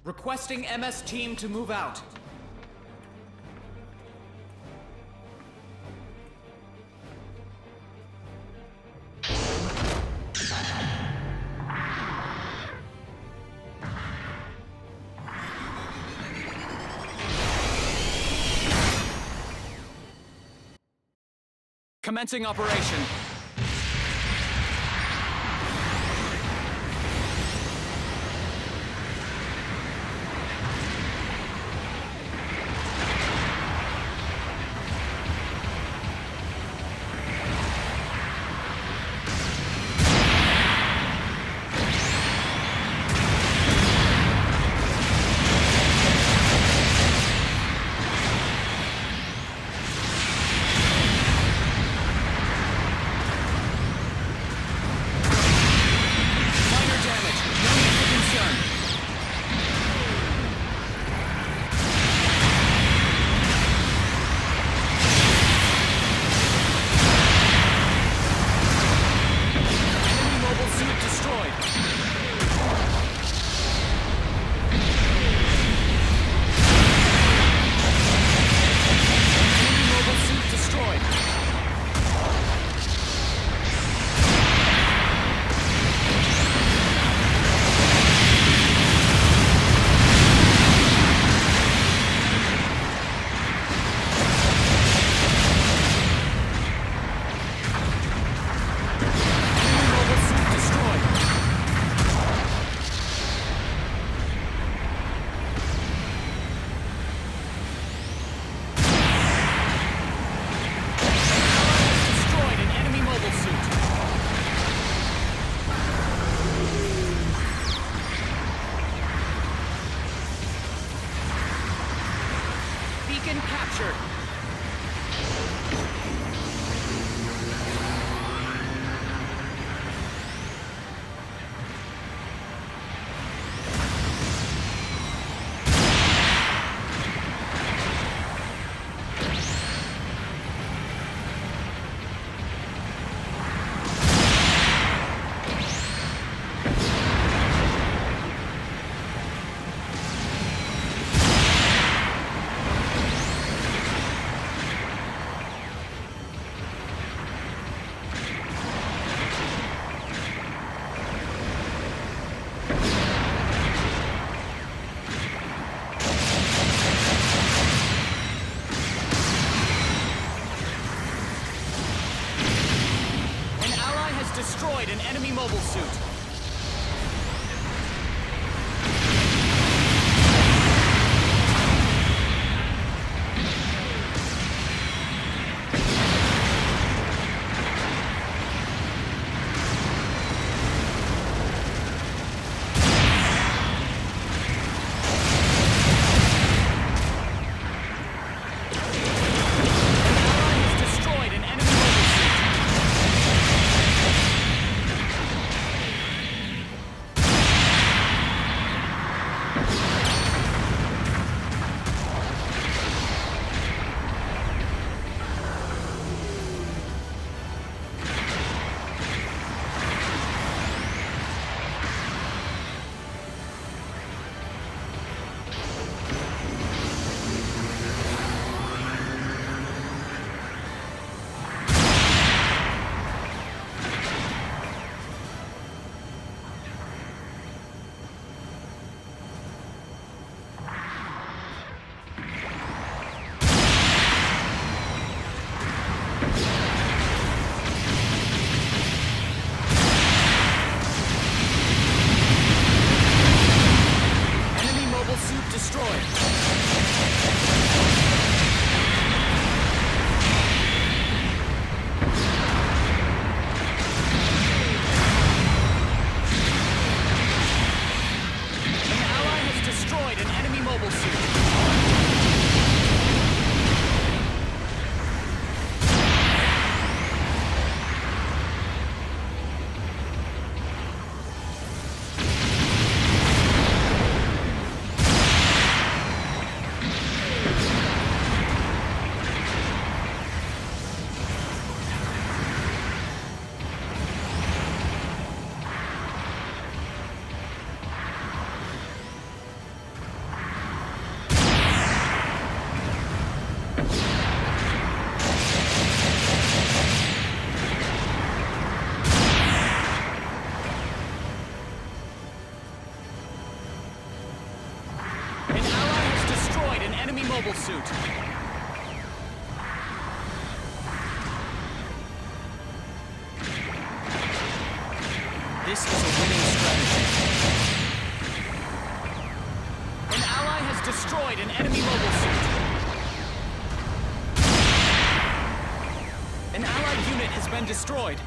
Requesting MS team to move out. Commencing operation. Beacon captured. Destroyed an enemy mobile suit. enemy mobile suit. This is a winning strategy. An ally has destroyed an enemy mobile suit. An allied unit has been destroyed.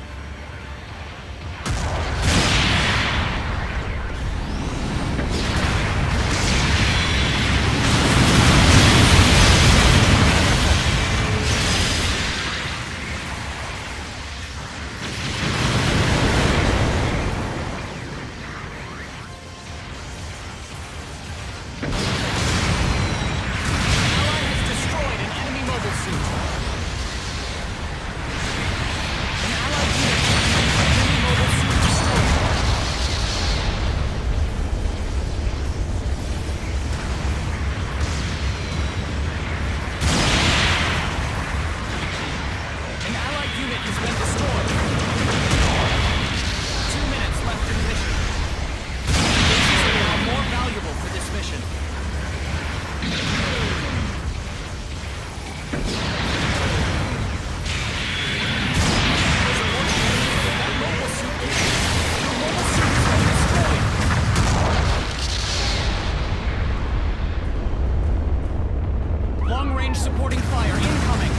Long-range supporting fire incoming.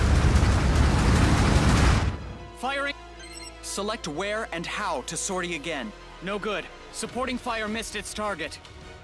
Firing. Select where and how to sortie again. No good. Supporting fire missed its target.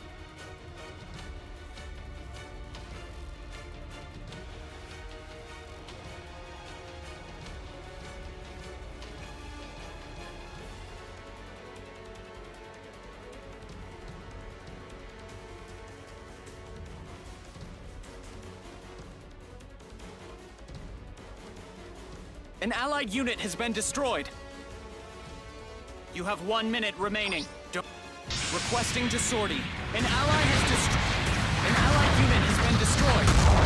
An allied unit has been destroyed. You have 1 minute remaining. Requesting to sortie. An allied unit has been destroyed.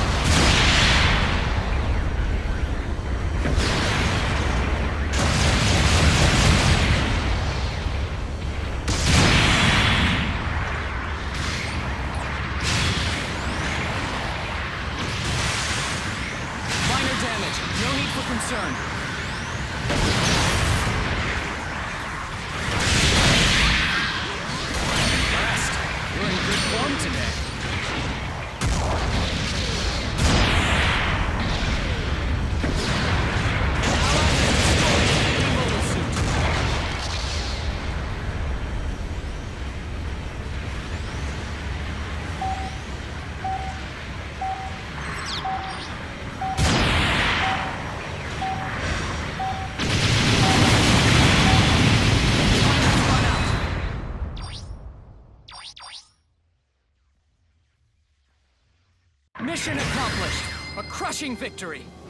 Minor damage. No need for concern. You're in good form today. Mission accomplished! A crushing victory!